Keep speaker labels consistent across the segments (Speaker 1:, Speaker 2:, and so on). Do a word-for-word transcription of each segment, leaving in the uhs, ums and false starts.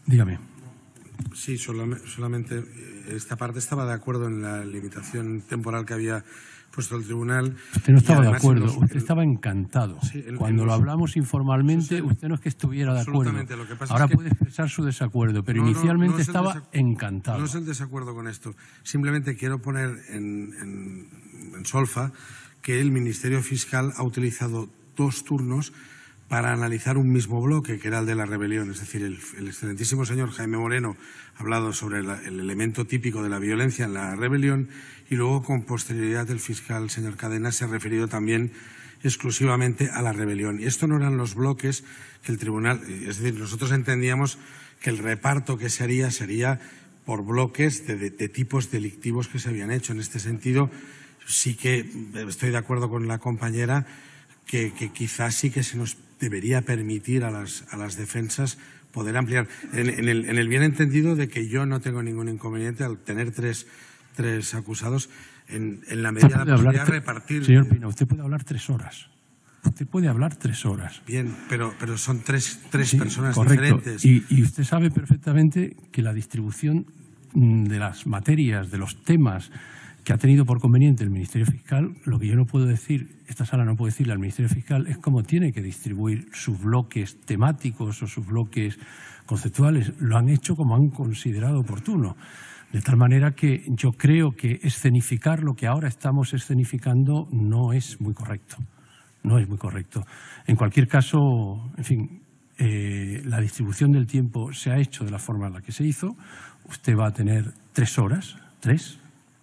Speaker 1: Dígame.
Speaker 2: Sí, solamente esta parte estaba de acuerdo en la limitación temporal que había puesto el tribunal.
Speaker 1: Usted no estaba de acuerdo, los, usted el, estaba encantado. Sí, el, Cuando el, lo hablamos informalmente, usted no es que estuviera de acuerdo.
Speaker 2: Lo que pasa
Speaker 1: Ahora
Speaker 2: es que,
Speaker 1: puede expresar su desacuerdo, pero
Speaker 2: no,
Speaker 1: inicialmente
Speaker 2: no, no
Speaker 1: estaba encantado.
Speaker 2: No es el desacuerdo con esto. Simplemente quiero poner en, en, en solfa que el Ministerio Fiscal ha utilizado dos turnos para analizar un mismo bloque, que era el de la rebelión. Es decir, el, el excelentísimo señor Jaime Moreno ha hablado sobre la, el elemento típico de la violencia en la rebelión y luego, con posterioridad, el fiscal señor Cadena se ha referido también exclusivamente a la rebelión. Y esto no eran los bloques que el tribunal... Es decir, nosotros entendíamos que el reparto que se haría sería por bloques de, de, de tipos delictivos que se habían hecho. En este sentido, sí que estoy de acuerdo con la compañera que, que quizás sí que se nos debería permitir a las, a las defensas poder ampliar. En, en, el, en el bien entendido de que yo no tengo ningún inconveniente al tener tres, tres acusados en, en la medida de la posibilidad de repartir.
Speaker 1: Señor Pino, usted puede hablar tres horas. Usted puede hablar tres horas.
Speaker 2: Bien, pero, pero son tres, tres
Speaker 1: sí,
Speaker 2: personas
Speaker 1: correcto.
Speaker 2: diferentes.
Speaker 1: Y, y usted sabe perfectamente que la distribución de las materias, de los temas que ha tenido por conveniente el Ministerio Fiscal, lo que yo no puedo decir, esta sala no puede decirle al Ministerio Fiscal, es cómo tiene que distribuir sus bloques temáticos o sus bloques conceptuales. Lo han hecho como han considerado oportuno. De tal manera que yo creo que escenificar lo que ahora estamos escenificando no es muy correcto. No es muy correcto. En cualquier caso, en fin, eh, la distribución del tiempo se ha hecho de la forma en la que se hizo. Usted va a tener tres horas, tres.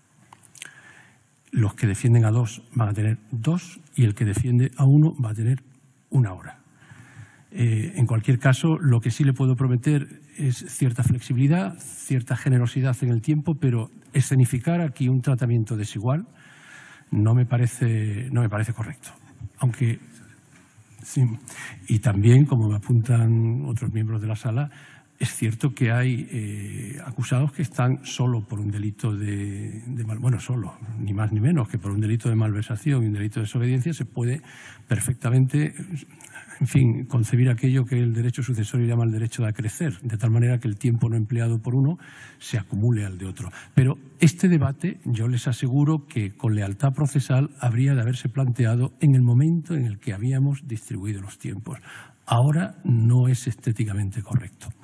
Speaker 1: Los que defienden a dos van a tener dos y el que defiende a uno va a tener una hora. Eh, en cualquier caso, lo que sí le puedo prometer es cierta flexibilidad, cierta generosidad en el tiempo, pero escenificar aquí un tratamiento desigual no me parece, no me parece correcto. Aunque, sí. Y también, como me apuntan otros miembros de la sala, es cierto que hay eh, acusados que están solo por un delito de, de mal, bueno, solo, ni más ni menos que por un delito de malversación y un delito de desobediencia se puede perfectamente, en fin, concebir aquello que el derecho sucesorio llama el derecho de acrecer, de tal manera que el tiempo no empleado por uno se acumule al de otro. Pero este debate, yo les aseguro que con lealtad procesal habría de haberse planteado en el momento en el que habíamos distribuido los tiempos. Ahora no es estéticamente correcto.